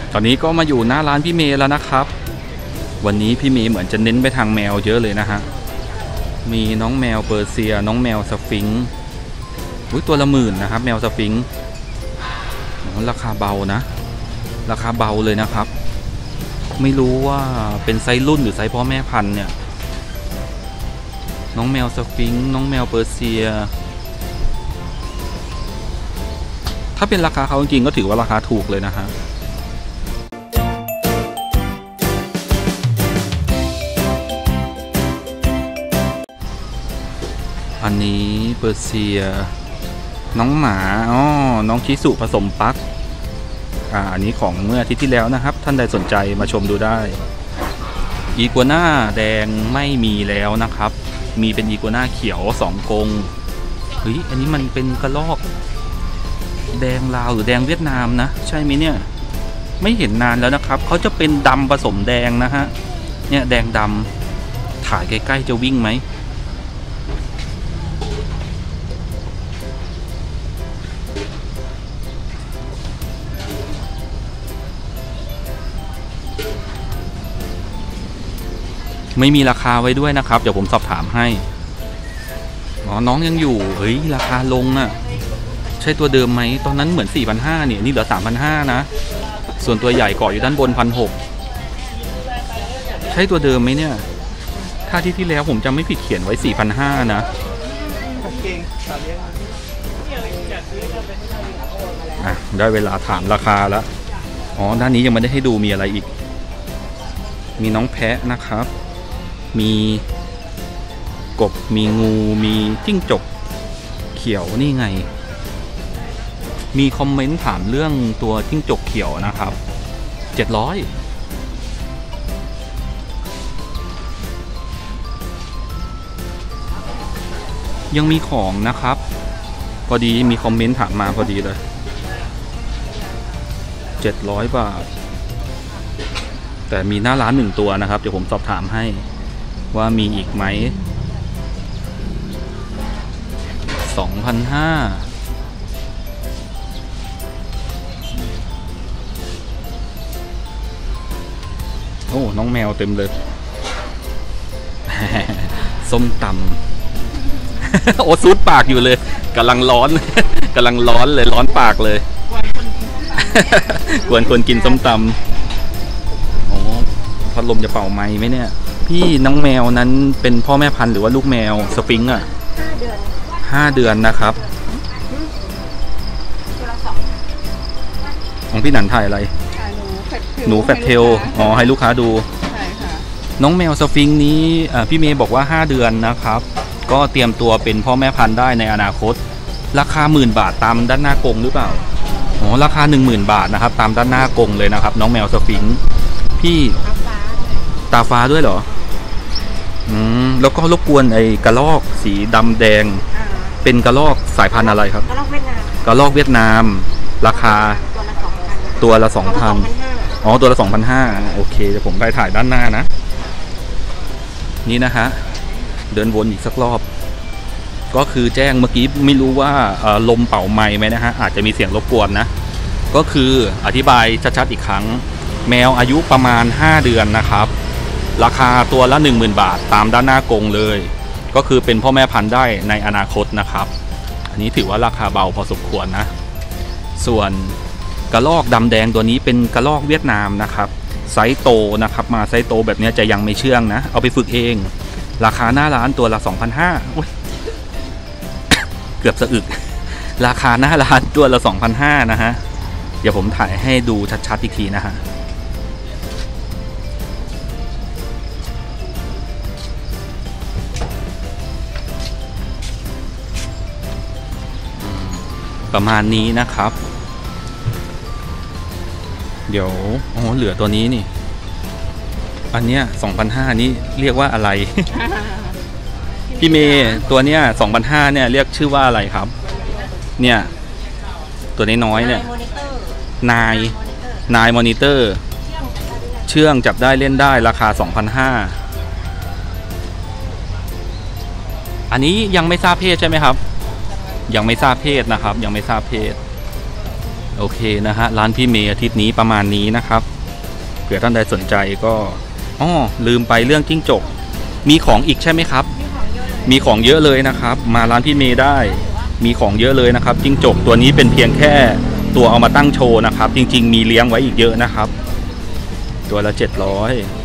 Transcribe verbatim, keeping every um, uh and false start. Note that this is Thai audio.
ตอนนี้ก็มาอยู่หน้าร้านพี่เมย์แล้วนะครับวันนี้พี่เมย์เหมือนจะเน้นไปทางแมวเยอะเลยนะฮะมีน้องแมวเปอร์เซียน้องแมวสฟิงค์อุ้ยตัวละหมื่นนะครับแมวสฟิงค์ราคาเบานะราคาเบาเลยนะครับไม่รู้ว่าเป็นไซส์รุ่นหรือไซส์พ่อแม่พันธุ์เนี่ยน้องแมวสฟิงค์น้องแมวเปอร์เซียถ้าเป็นราคาเขาจริงๆก็ถือว่าราคาถูกเลยนะฮะอันนี้เปอร์เซียน้องหมาอ๋อน้องชิสุผสมปักอ่าอันนี้ของเมื่ออาทิตย์ที่แล้วนะครับท่านใดสนใจมาชมดูได้อีกัวน่าแดงไม่มีแล้วนะครับมีเป็นอีกัวน่าเขียวสองกรงเฮ้ยอันนี้มันเป็นกระรอกแดงลาวหรือแดงเวียดนามนะใช่ไหมเนี่ยไม่เห็นนานแล้วนะครับเขาจะเป็นดำผสมแดงนะฮะเนี่ยแดงดำถ่ายใกล้ๆจะวิ่งไหมไม่มีราคาไว้ด้วยนะครับเดี๋ยวผมสอบถามให้อ๋อน้องยังอยู่เฮ้ยราคาลงอ่ะใช่ตัวเดิมไหมตอนนั้นเหมือน สี่พันห้าร้อย เนี่ยนี่เหลือ สามพันห้าร้อย นะส่วนตัวใหญ่เกาะอยู่ด้านบน หนึ่งพันหกร้อย ใช่ตัวเดิมไหมเนี่ยถ้าที่ที่แล้วผมจำไม่ผิดเขียนไว้ สี่พันห้าร้อย นะอ่ะได้เวลาถามราคาแล้วอ๋อด้านนี้ยังไม่ได้ให้ดูมีอะไรอีกมีน้องแพะนะครับมีกบมีงูมีจิ้งจกเขียวนี่ไงมีคอมเมนต์ถามเรื่องตัวจิ้งจกเขียวนะครับเจ็ดร้อยยังมีของนะครับพอดีมีคอมเมนต์ถามมาพอดีเลยเจ็ดร้อยบาทแต่มีหน้าร้านหนึ่งตัวนะครับเดี๋ยวผมสอบถามให้ว่ามีอีกไหม สองพันห้าร้อย โอ้น้องแมวเต็มเลย ส้มตำ โอ้ซูดปากอยู่เลยกำลังร้อน กำลังร้อนเลยร้อนปากเลย กวนคนกินส้มตำโอ้พัดลมจะเป่าไม้ไหมเนี่ยพี่น้องแมวนั้นเป็นพ่อแม่พันธุ์หรือว่าลูกแมวสฟิงค์อ่ะห้าเดือนห้าเดือนนะครับของพี่หนันถ่ายอะไรหนูแฟตเทลอ๋อให้ลูกค้าดูใช่ค่ะน้องแมวสฟิงค์นี้พี่เมย์บอกว่าห้าเดือนนะครับก็เตรียมตัวเป็นพ่อแม่พันธุ์ได้ในอนาคตราคาหมื่นบาทตามด้านหน้ากรงหรือเปล่าอ๋อราคาหนึ่งหมื่นบาทนะครับตามด้านหน้ากรงเลยนะครับน้องแมวสฟิงค์พี่ตาฟ้าด้วยเหรออืมแล้วก็รบกวนไอ้กระรอกสีดำแดงเป็นกระรอกสายพันธุ์อะไรครับกระรอกเวียดนามกระรอกเวียดนามราคาตัวละสองพันอ๋อตัวละสองพันห้าโอเคเดี๋ยวผมไปถ่ายด้านหน้านะนี่นะฮะเดินวนอีกสักรอบก็คือแจ้งเมื่อกี้ไม่รู้ว่าลมเป่าไมค์ไหมนะฮะอาจจะมีเสียงรบกวนนะก็คืออธิบายชัดๆอีกครั้งแมวอายุประมาณห้าเดือนนะครับราคาตัวละ หนึ่งหมื่น บาทตามด้านหน้ากรงเลยก็คือเป็นพ่อแม่พันธุ์ได้ในอนาคตนะครับอันนี้ถือว่าราคาเบาพอสมควรนะส่วนกระรอกดำแดงตัวนี้เป็นกระรอกเวียดนามนะครับไซส์โตนะครับมาไซส์โตแบบนี้จะยังไม่เชื่องนะเอาไปฝึกเองราคาหน้าร้านตัวละ สองพันห้าร้อย เกือบสะอึกราคาหน้าร้านตัวละ สองพันห้าร้อย นะฮะเดี๋ยวผมถ่ายให้ดูชัดๆอีกทีนะฮะประมาณนี้นะครับเดี๋ยวอ๋อเหลือตัวนี้นี่อันเนี้ย สองพันห้าร้อย นี้เรียกว่าอะไร พี่เมย์ตัวเนี้ย สองพันห้าร้อย เนี่ยเรียกชื่อว่าอะไรครับเนี่ยตัวน้อยๆเนี่ยนายนายมอนิเตอร์เชื่องจับได้เล่นได้ราคา สองพันห้าร้อย อันนี้ยังไม่ทราบเพศใช่ไหมครับยังไม่ทราบเพศนะครับยังไม่ทราบเพศโอเคนะฮะร้านพี่เมย์อาทิตย์นี้ประมาณนี้นะครับเผื่อท่านใดสนใจก็อ๋อลืมไปเรื่องจิ้งจกมีของอีกใช่ไหมครับมีของเยอะเลยนะครับมาร้านพี่เมย์ได้มีของเยอะเลยนะครับจิ้งจกตัวนี้เป็นเพียงแค่ตัวเอามาตั้งโชว์นะครับจริงๆมีเลี้ยงไว้อีกเยอะนะครับตัวละเจ็ดร้อย